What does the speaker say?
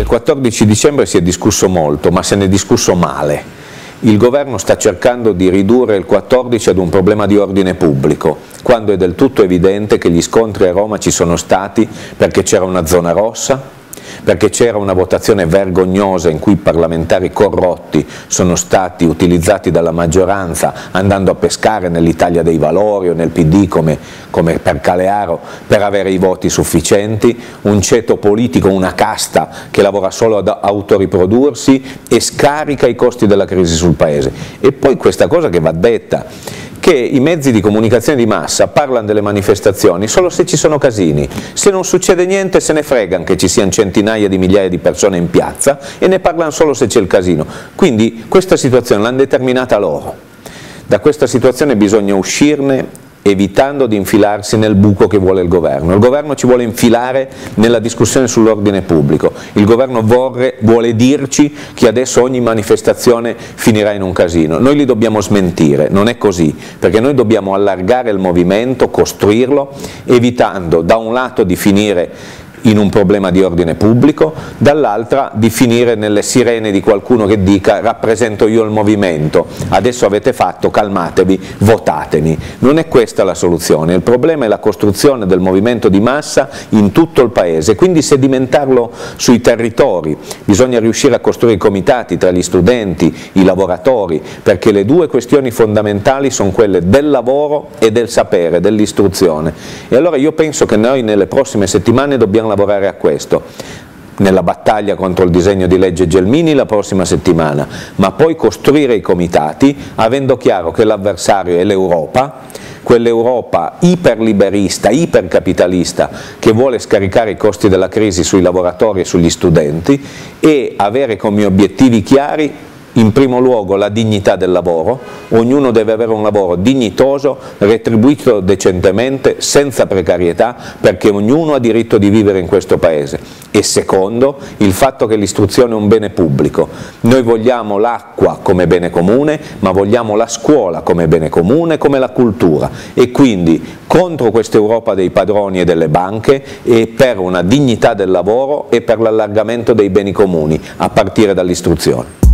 Del 14 dicembre si è discusso molto, ma se ne è discusso male. Il governo sta cercando di ridurre il 14 ad un problema di ordine pubblico, quando è del tutto evidente che gli scontri a Roma ci sono stati perché c'era una zona rossa, perché c'era una votazione vergognosa in cui i parlamentari corrotti sono stati utilizzati dalla maggioranza andando a pescare nell'Italia dei Valori o nel PD come per Calearo per avere i voti sufficienti, un ceto politico, una casta che lavora solo ad autoriprodursi e scarica i costi della crisi sul Paese. E poi questa cosa che va detta, che i mezzi di comunicazione di massa parlano delle manifestazioni solo se ci sono casini, se non succede niente se ne fregano che ci siano centinaia di migliaia di persone in piazza e ne parlano solo se c'è il casino. Quindi questa situazione l'hanno determinata loro. Da questa situazione bisogna uscirne evitando di infilarsi nel buco che vuole il governo. Il governo ci vuole infilare nella discussione sull'ordine pubblico, il governo vuole dirci che adesso ogni manifestazione finirà in un casino. Noi li dobbiamo smentire, non è così, perché noi dobbiamo allargare il movimento, costruirlo, evitando da un lato di finire in un problema di ordine pubblico, dall'altra di finire nelle sirene di qualcuno che dica rappresento io il movimento, adesso avete fatto, calmatevi, votatemi. Non è questa la soluzione, il problema è la costruzione del movimento di massa in tutto il Paese, quindi sedimentarlo sui territori, bisogna riuscire a costruire i comitati tra gli studenti, i lavoratori, perché le due questioni fondamentali sono quelle del lavoro e del sapere, dell'istruzione. E allora io penso che noi nelle prossime settimane dobbiamo lavorare a questo, nella battaglia contro il disegno di legge Gelmini la prossima settimana, ma poi costruire i comitati avendo chiaro che l'avversario è l'Europa, quell'Europa iperliberista, ipercapitalista che vuole scaricare i costi della crisi sui lavoratori e sugli studenti, e avere come obiettivi chiari in primo luogo la dignità del lavoro, ognuno deve avere un lavoro dignitoso, retribuito decentemente, senza precarietà, perché ognuno ha diritto di vivere in questo Paese. E secondo, il fatto che l'istruzione è un bene pubblico. Noi vogliamo l'acqua come bene comune, ma vogliamo la scuola come bene comune, come la cultura, e quindi contro questa Europa dei padroni e delle banche, e per una dignità del lavoro e per l'allargamento dei beni comuni, a partire dall'istruzione.